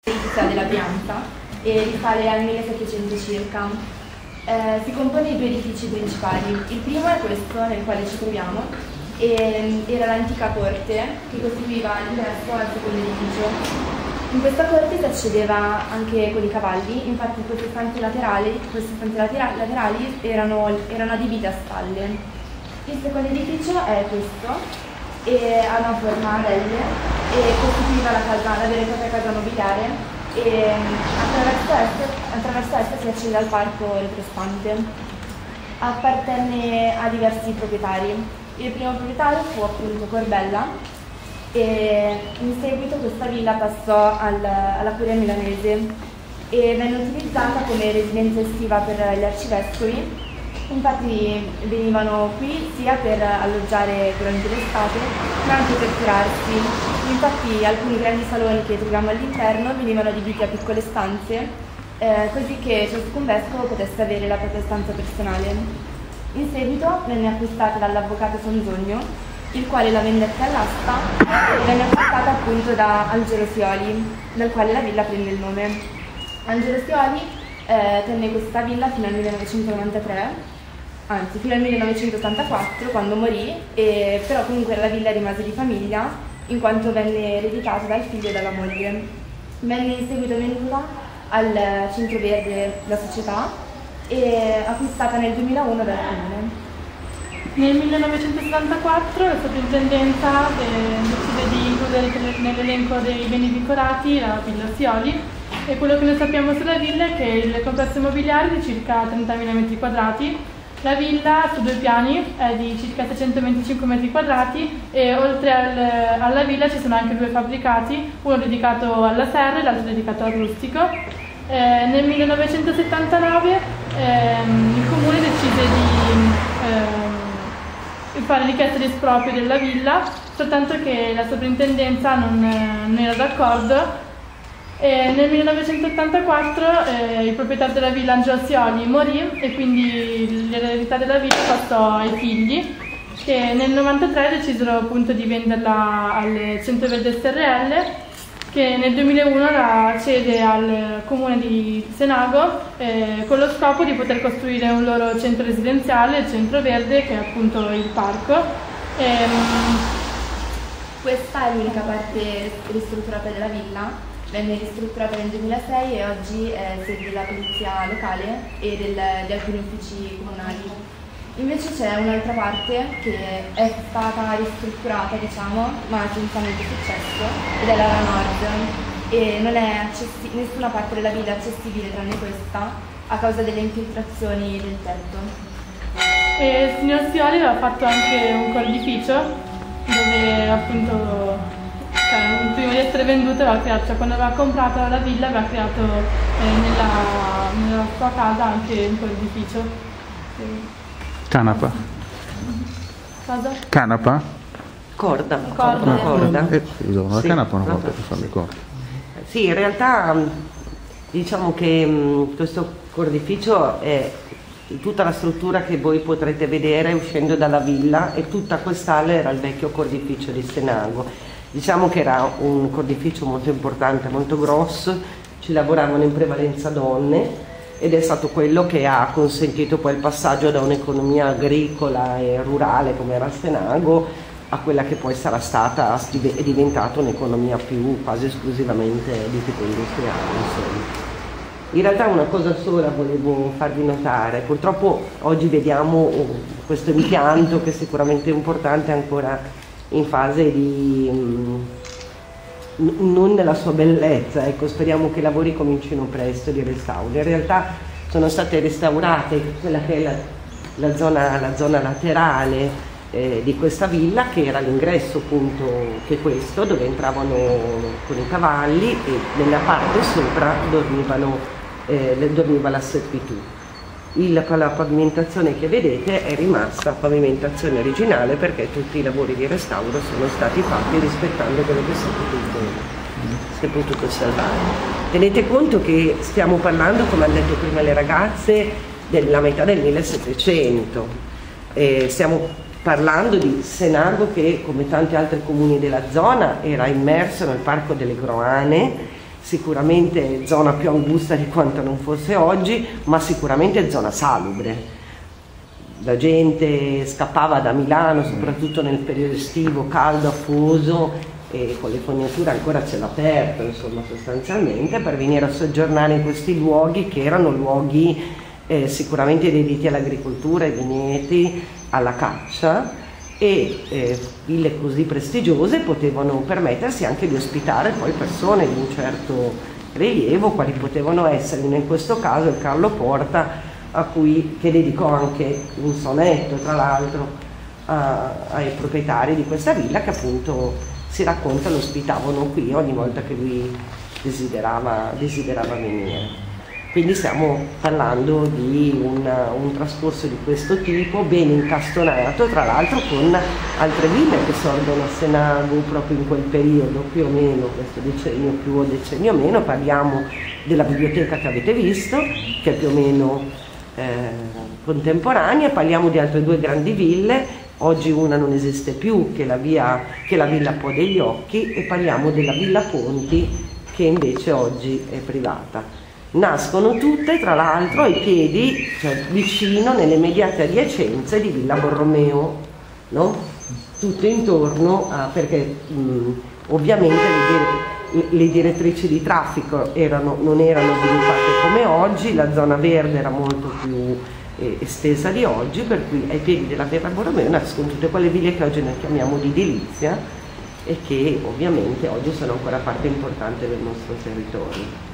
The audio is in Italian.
edilizia della Brianza e risale al 1700 circa. Si compone di due edifici principali. Il primo è questo nel quale ci troviamo, e era l'antica corte che costituiva l'ingresso al secondo edificio. In questa corte si accedeva anche con i cavalli, infatti queste stanze laterali erano adibite a stalle. Il secondo edificio è questo, e ha una forma a L e costituiva la vera e propria casa nobiliare, e attraverso essa si accede al parco retrostante. Appartenne a diversi proprietari. Il primo proprietario fu appunto Corbella, e in seguito questa villa passò alla curia milanese e venne utilizzata come residenza estiva per gli arcivescovi. Infatti venivano qui sia per alloggiare durante l'estate, ma anche per curarsi. Infatti alcuni grandi saloni che troviamo all'interno venivano adibiti a piccole stanze, così che ciascun vescovo potesse avere la propria stanza personale. In seguito venne acquistata dall'avvocato Sonzogno, il quale la vendette all'asta e venne acquistata appunto da Angelo Sioli, dal quale la villa prende il nome. Angelo Sioli tenne questa villa fino al 1993, anzi fino al 1984 quando morì, però comunque la villa rimase di famiglia in quanto venne ereditata dal figlio e dalla moglie. Venne in seguito venduta al Centro Verde, la società, e acquistata nel 2001 dal comune. Nel 1974 la soprintendenza decide di includere nell'elenco dei beni decorati la villa Sioli, e quello che noi sappiamo sulla villa è che il complesso immobiliare è di circa 30.000 metri quadrati. La villa su due piani è di circa 625 metri quadrati e oltre alla villa ci sono anche due fabbricati, uno dedicato alla serra e l'altro dedicato al rustico. Nel 1979 il comune decide di fare richiesta di esproprio della villa, soltanto che la soprintendenza non era d'accordo. Nel 1984 il proprietario della villa, Angelo Sioli, morì e quindi l'eredità della villa passò ai figli, che nel 1993 decisero appunto di venderla al Centro Verde SRL, che nel 2001 la cede al comune di Senago con lo scopo di poter costruire un loro centro residenziale, il Centro Verde, che è appunto il parco. Questa è l'unica parte ristrutturata della villa. Venne ristrutturata nel 2006 e oggi è sede della polizia locale e di alcuni uffici comunali. Invece c'è un'altra parte che è stata ristrutturata, diciamo, ma senza molto successo, ed è l'ala nord, e non è nessuna parte della villa è accessibile tranne questa a causa delle infiltrazioni del tetto. E il signor Sioli aveva fatto anche un cordificio dove appunto prima di essere venduto aveva creato, cioè quando aveva comprato la villa aveva creato nella sua casa anche un cordificio. Canapa. Cosa? Canapa? Corda. Usavano la canapa una volta per fare le corde. Sì, in realtà diciamo che questo cordificio è tutta la struttura che voi potrete vedere uscendo dalla villa, e tutta quest'ala era il vecchio cordificio di Senago. Diciamo che era un cordificio molto importante, molto grosso, ci lavoravano in prevalenza donne, ed è stato quello che ha consentito poi il passaggio da un'economia agricola e rurale come era Senago a quella che poi sarà stata e diventata un'economia più quasi esclusivamente di tipo industriale, insomma. In realtà una cosa sola volevo farvi notare: purtroppo oggi vediamo questo impianto che sicuramente è importante, ancora in fase di non nella sua bellezza, ecco, speriamo che i lavori comincino presto di restauro. In realtà sono state restaurate quella che è la zona laterale di questa villa, che era l'ingresso appunto, che è questo, dove entravano con i cavalli, e nella parte sopra dormiva la servitù. La pavimentazione che vedete è rimasta pavimentazione originale, perché tutti i lavori di restauro sono stati fatti rispettando quello che si è potuto salvare. Tenete conto che stiamo parlando, come hanno detto prima le ragazze, della metà del 1700. Stiamo parlando di Senago che, come tanti altri comuni della zona, era immerso nel Parco delle Groane, sicuramente zona più angusta di quanto non fosse oggi, ma sicuramente zona salubre. La gente scappava da Milano, soprattutto nel periodo estivo, caldo, afoso, e con le fognature ancora a cielo aperto, insomma, sostanzialmente, per venire a soggiornare in questi luoghi che erano luoghi sicuramente dediti all'agricoltura, ai vigneti, alla caccia, e ville così prestigiose potevano permettersi anche di ospitare poi persone di un certo rilievo, quali potevano essere in questo caso il Carlo Porta, che dedicò anche un sonetto tra l'altro ai proprietari di questa villa, che appunto si racconta lo ospitavano qui ogni volta che lui desiderava venire. Quindi stiamo parlando di un trascorso di questo tipo, ben incastonato tra l'altro con altre ville che sorgono a Senago proprio in quel periodo, più o meno, questo decennio più o decennio meno. Parliamo della biblioteca che avete visto, che è più o meno contemporanea. Parliamo di altre due grandi ville, oggi una non esiste più, che è la Villa Po degli Occhi, e parliamo della Villa Ponti, che invece oggi è privata. Nascono tutte tra l'altro ai piedi, cioè vicino, nelle immediate adiacenze di Villa Borromeo, no? Tutto intorno perché ovviamente le direttrici di traffico non erano sviluppate come oggi, la zona verde era molto più estesa di oggi, per cui ai piedi della Villa Borromeo nascono tutte quelle ville che oggi noi chiamiamo di edilizia e che ovviamente oggi sono ancora parte importante del nostro territorio.